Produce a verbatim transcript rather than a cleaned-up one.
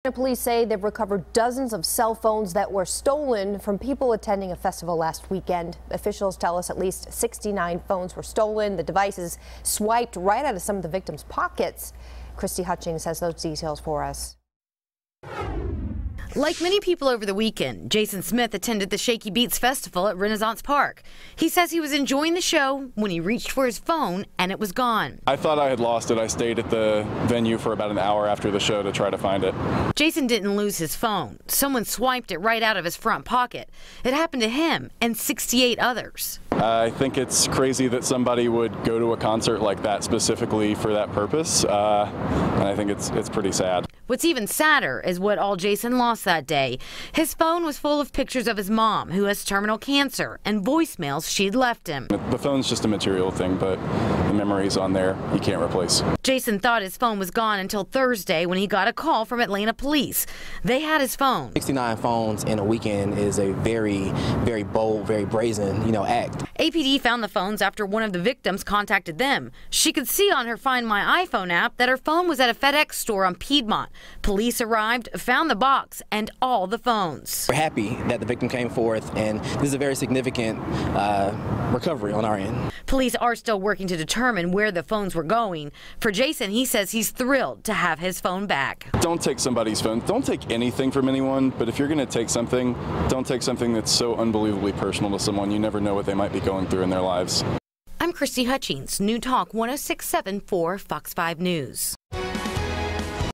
Police say they've recovered dozens of cell phones that were stolen from people attending a festival last weekend. Officials tell us at least sixty-nine phones were stolen. The devices swiped right out of some of the victims' pockets. Christy Hutchings has those details for us. Like many people over the weekend, Jason Smith attended the Shaky Beats Festival at Renaissance Park. He says he was enjoying the show when he reached for his phone and it was gone. I thought I had lost it. I stayed at the venue for about an hour after the show to try to find it. Jason didn't lose his phone. Someone swiped it right out of his front pocket. It happened to him and sixty-eight others. I think it's crazy that somebody would go to a concert like that specifically for that purpose, uh, and I think it's, it's pretty sad. What's even sadder is what all Jason lost that day. His phone was full of pictures of his mom, who has terminal cancer, and voicemails she'd left him. The phone's just a material thing, but the memories on there you can't replace. Jason thought his phone was gone until Thursday when he got a call from Atlanta police. They had his phone. sixty-nine phones in a weekend is a very, very bold, very brazen, you know, act. A P D found the phones after one of the victims contacted them. She could see on her Find My iPhone app that her phone was at a FedEx store on Piedmont. Police arrived, found the box and all the phones. We're happy that the victim came forth, and this is a very significant uh, recovery on our end. Police are still working to determine where the phones were going. For Jason, he says he's thrilled to have his phone back. Don't take somebody's phone. Don't take anything from anyone, but if you're going to take something, don't take something that's so unbelievably personal to someone. You never know what they might be going through in their lives. I'm Christy Hutchings, New Talk one oh six point seven for Fox five News.